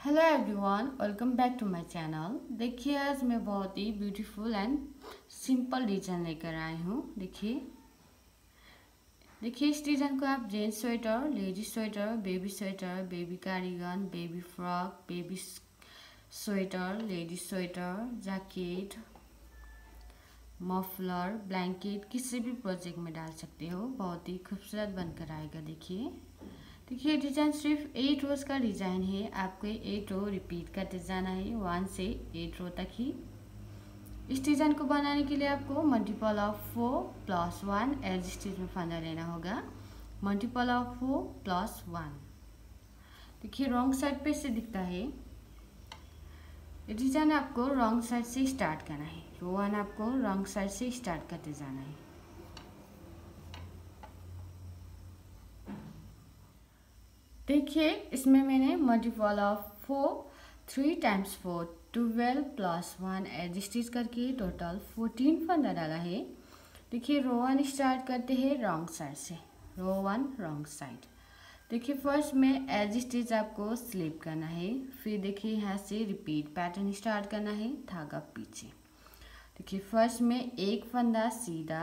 Hello everyone, welcome back to my channel. देखिए आज मैं बहुत ही ब्यूटीफुल एंड सिंपल डिज़ाइन लेकर आई हूँ। देखिए इस डिज़ाइन को आप gents sweater, ladies sweater, baby cardigan, baby frock, baby sweater, ladies sweater, jacket, muffler, blanket किसी भी प्रोजेक्ट में डाल सकते हो। बहुत ही खूबसूरत बनकर आएगा। देखिए डिज़ाइन सिर्फ 8 रोज का डिज़ाइन है। आपको 8 रो रिपीट करते जाना है 1 से 8 रो तक ही। इस डिज़ाइन को बनाने के लिए आपको multiple of 4 plus 1 edge stitch में फंदा लेना होगा। Multiple of 4 plus 1। देखिए रॉन्ग साइड पे से दिखता है। ये डिज़ाइन आपको रॉन्ग साइड से स्टार्ट करना है। रो 1 आपको रॉन्ग साइड से स्टार्ट करते जाना है। देखिए इसमें मैंने multiple of 4 3 times 4 12 plus 1 edge stitch करके टोटल 14 फंदा डाला है। देखिए रो 1 स्टार्ट करते हैं रॉन्ग साइड से। Row 1 wrong side. देखिए फर्स्ट में एज स्टिच आपको स्लिप करना है। फिर देखिए यहाँ से रिपीट पैटर्न स्टार्ट करना है। धागा पीछे। देखिए फर्स्ट में एक फंदा सीधा।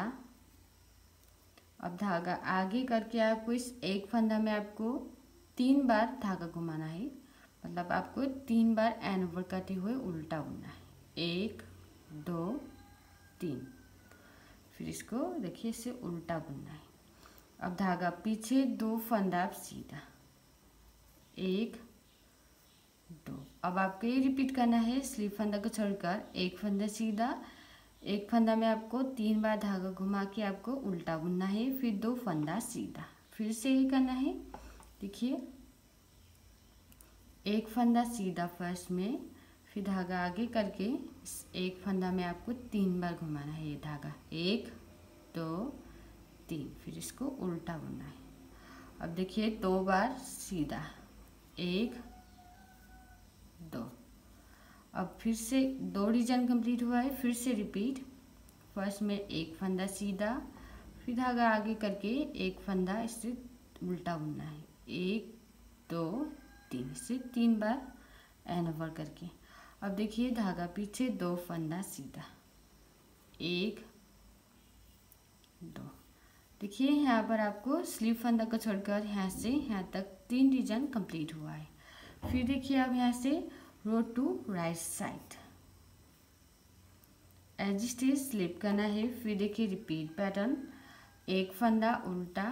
अब धागा आगे करके आपको इस एक फंदा में आपको 3 बार धागा घुमाना है। मतलब आपको 3 बार एंड ओवर करते हुए उल्टा बुनना है। 1 2 3। फिर इसको देखिए इससे उल्टा बुनना है। अब धागा पीछे 2 फंदा आप सीधा। 1 2। अब आपको ये रिपीट करना है। स्लीव फंदा को छोड़कर एक फंदा सीधा। एक फंदा में आपको 3 बार धागा घुमा के आपको उल्टा बुनना है। फिर 2 फंदा सीधा। फिर से ये करना है। देखिए एक फंदा सीधा फर्स्ट में, फिर धागा आगे करके इस एक फंदा में आपको 3 बार घुमाना है। ये धागा 1 2 3। फिर इसको उल्टा बुनना है। अब देखिए 2 बार सीधा। 1 2। अब फिर से 2 डिजाइन कंप्लीट हुआ है। फिर से रिपीट। फर्स्ट में एक फंदा सीधा, फिर धागा आगे करके एक फंदा इससे उल्टा बुनना है। 1 2 3 से 3 बार एंड ओवर करके। अब देखिए धागा पीछे 2 फंदा सीधा। 1 2। देखिए यहाँ पर आपको स्लीव फंदा को छोड़कर यहाँ से यहाँ तक 3 डिजाइन कंप्लीट हुआ है। फिर देखिए अब यहाँ से row two right side edge stitch slip करना है। फिर देखिए रिपीट पैटर्न। एक फंदा उल्टा।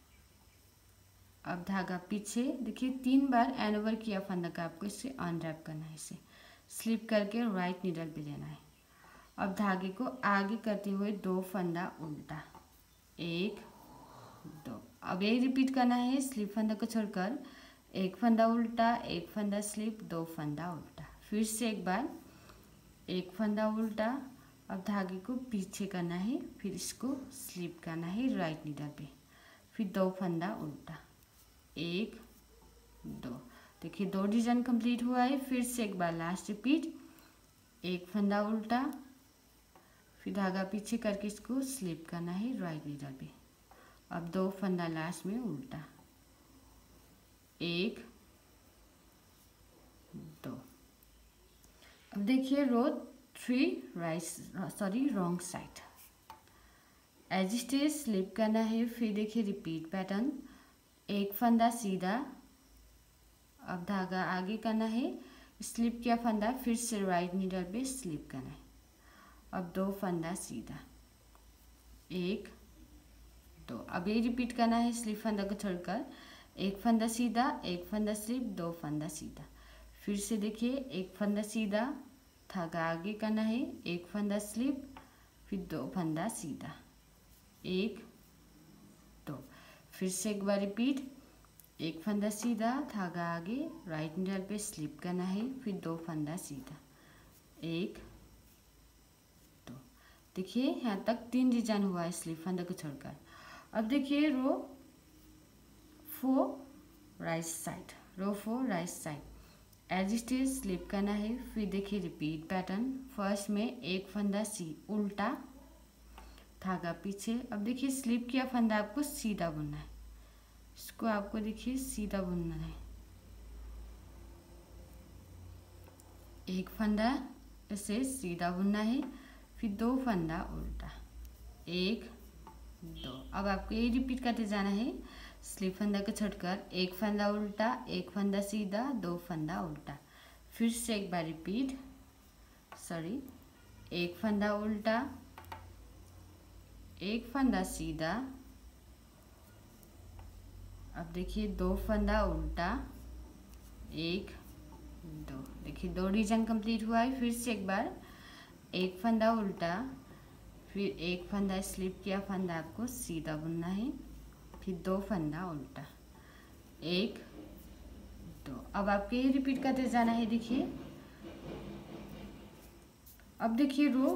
अब धागा पीछे। देखिए 3 बार एंड ओवर किया फंदा का आपको इससे अनरैप करना है। इसे स्लिप करके राइट नीडल पे लेना है। अब धागे को आगे करते हुए 2 फंदा उल्टा। 1 2। अब ये रिपीट करना है। स्लिप फंदा को छोड़कर एक फंदा उल्टा, एक फंदा स्लिप, 2 फंदा उल्टा। फिर से एक बार एक फंदा उल्टा। अब धागे को पीछे करना है। फिर इसको स्लिप करना है राइट नीडल पे। फिर 2 फंदा उल्टा। 1 2। देखिए 2 डिजाइन कंप्लीट हुआ है। फिर से एक बार लास्ट रिपीट। एक फंदा उल्टा, फिर धागा पीछे करके इसको स्लिप करना है राइट नीडल पे। अब 2 फंदा लास्ट में उल्टा। 1 2। अब देखिए row 3 wrong side edge stitch slip करना है। फिर देखिए रिपीट पैटर्न। एक फंदा सीधा। अब धागा आगे करना है। स्लिप किया फंदा फिर से राइट नीडल पे स्लिप करना है। अब 2 फंदा सीधा। 1 2। अब ये रिपीट करना है। स्लिप फंदा को छोड़कर एक फंदा सीधा, एक फंदा स्लिप, 2 फंदा सीधा। फिर से देखिए एक फंदा सीधा, धागा आगे करना है, एक फंदा स्लिप, फिर 2 फंदा सीधा। 1 2। फिर से एक बार रिपीट। एक फंदा सीधा, धागा आगे, राइट नीडल पे स्लिप करना है, फिर 2 फंदा सीधा। 1 2। देखिए यहाँ तक 3 डिजाइन हुआ है स्लिप फंदा को छोड़कर। अब देखिए row 4 right side. Row 4 right side edge stitch slip करना है। फिर देखिए रिपीट पैटर्न। फर्स्ट में एक फंदा उल्टा, धागा पीछे। अब देखिए स्लिप किया फंदा आपको सीधा बुनना है। इसको आपको देखिए सीधा बुनना है। एक फंदा इसे सीधा बुनना है, फिर 2 फंदा उल्टा, 1 2। अब आपको ये रिपीट करते जाना है, स्लिप फंदा को छोड़कर 1 फंदा उल्टा, 1 फंदा सीधा, 2 फंदा उल्टा। फिर से एक बार रिपीट, 1 फंदा उल्टा, 1 फंदा सीधा, अब देखिए 2 फंदा उल्टा, 1 2। देखिए 2 डिजाइन कंप्लीट हुआ है। फिर से एक बार 1 फंदा उल्टा, फिर 1 फंदा स्लिप किया, फंदा आपको सीधा बुनना है, फिर 2 फंदा उल्टा, 1 2। अब आपको ये रिपीट करते जाना है। देखिए अब देखिए row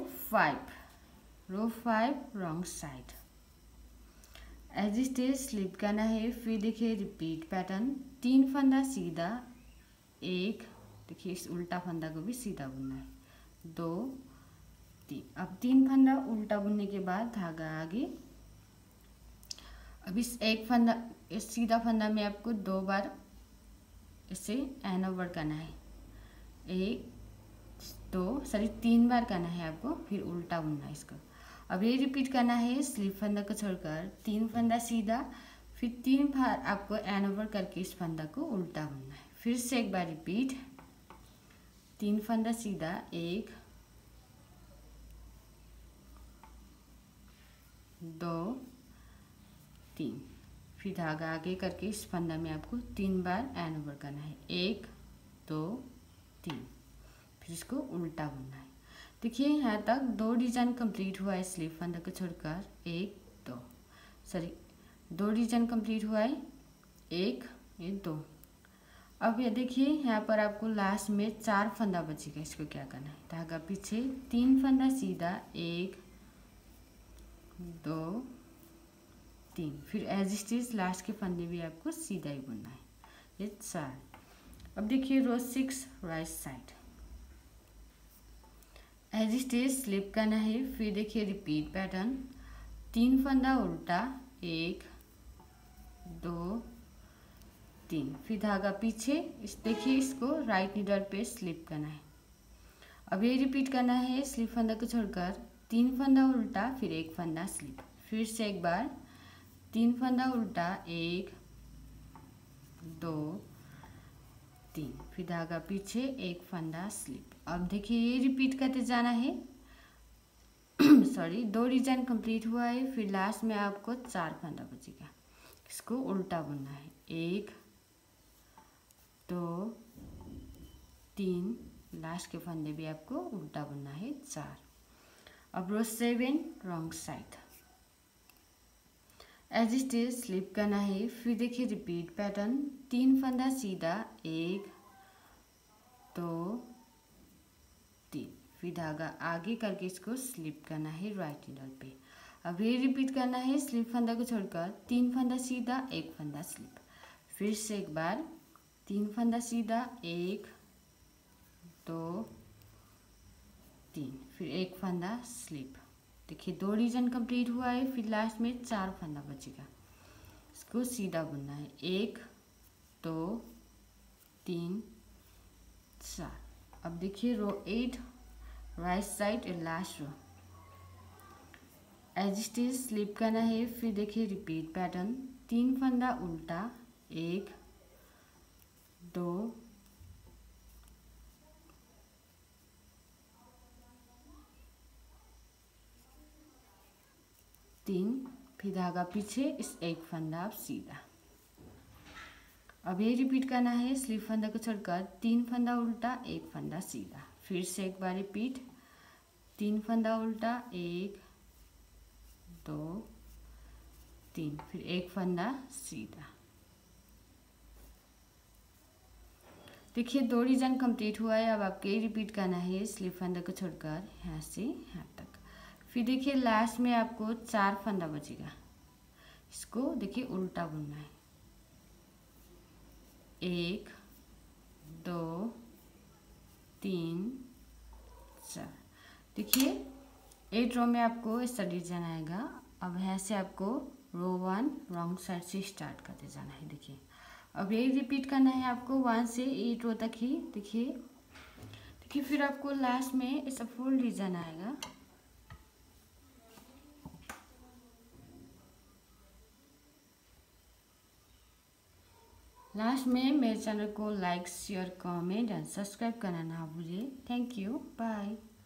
5 wrong side, edge it is slip करना है। फिर देखिए रिपीट पैटर्न, 3 फंदा सीधा, 1, देखिए इस उल्टा फंदा को भी सीधा बुनना है, 2 3। अब 3 फंदा उल्टा बुनने के बाद धागा आगे। अब इस इस सीधा फंदा में आपको 2 बार इसे एन ओवर करना है, 3 बार करना है आपको, फिर उल्टा बुनना है इसको। अब ये रिपीट करना है, स्लिप फंदा को छोड़कर 3 फंदा सीधा, फिर 3 बार आपको एन ओवर करके इस फंदा को उल्टा बुनना है। फिर से एक बार रिपीट, 3 फंदा सीधा, 1 2 3, फिर धागा आगे करके इस फंदा में आपको 3 बार एन ओवर करना है, 1 2 3, फिर इसको उल्टा बुनना है। देखिए यहाँ तक 2 डिजाइन कंप्लीट हुआ है स्लिप फंदा को छोड़कर, 2 डिजाइन कंप्लीट हुआ है, 1 2। अब ये देखिए यहाँ पर आपको लास्ट में 4 फंदा बचेगा, इसको क्या करना है, धागा पीछे, 3 फंदा सीधा, 1 2 3, फिर एज इट इज लास्ट के फंदे भी आपको सीधा ही बुनना है, ये 4। अब देखिए row 6 right side, edge it is slip करना है। फिर देखिए रिपीट पैटर्न, 3 फंदा उल्टा, 1 2 3, फिर धागा पीछे, देखिए इसको राइट नीडल पे स्लिप करना है। अब ये रिपीट करना है, स्लिप फंदा को छोड़कर 3 फंदा उल्टा, फिर 1 फंदा स्लिप। फिर से एक बार 3 फंदा उल्टा, 1 2 3, फिर धागा पीछे, 1 फंदा स्लिप। अब देखिए ये रिपीट करते जाना है। 2 डिजाइन कंप्लीट हुआ है, फिर लास्ट में आपको 4 फंदा बचेगा, इसको उल्टा बुनना है, 1 2 3, लास्ट के फंदे भी आपको उल्टा बुनना है, 4। अब row 7 wrong side, edge it is slip करना है। फिर देखिए रिपीट पैटर्न, 3 फंदा सीधा, 1 2 3, फिर धागा आगे करके इसको स्लिप करना है राइट नीडल पे। अब ये रिपीट करना है, स्लिप फंदा को छोड़कर 3 फंदा सीधा, 1 फंदा स्लिप। फिर से एक बार 3 फंदा सीधा, 1 2 3, फिर 1 फंदा स्लिप। देखिए 2 डिजाइन कंप्लीट हुआ है, फिर लास्ट में 4 फंदा बचेगा, इसको सीधा बुनना है, 1 2 3 4। अब देखिए row 8 right side last row, edge it is slip करना है। फिर देखिए रिपीट पैटर्न, 3 फंदा उल्टा, 1 2 3, फिर धागा पीछे, इस 1 फंदा आप सीधा। अब ये रिपीट करना है, स्लिप फंदा को छोड़कर 3 फंदा उल्टा, 1 फंदा सीधा। फिर से एक बार रिपीट, 3 फंदा उल्टा, 1 2 3, फिर 1 फंदा सीधा। देखिए 2 डिजाइन कंप्लीट हुआ है। अब आपको ये रिपीट करना है, स्लिप फंदा को छोड़कर यहाँ से यहाँ तक। फिर देखिए लास्ट में आपको 4 फंदा बचेगा, इसको देखिए उल्टा बुनना है, 1 2 3 4। देखिए 8 रो में आपको ऐसा डिजाइन आएगा। अब यहाँ से आपको रो 1 रॉन्ग साइड से स्टार्ट करते जाना है। देखिए अब यही रिपीट करना है आपको 1 से 8 रो तक ही। देखिए देखिए फिर आपको लास्ट में ऐसा फुल डिजाइन आएगा। लास्ट में मेरे चैनल को like share comment and subscribe करना ना भूलिए। Thank you, bye.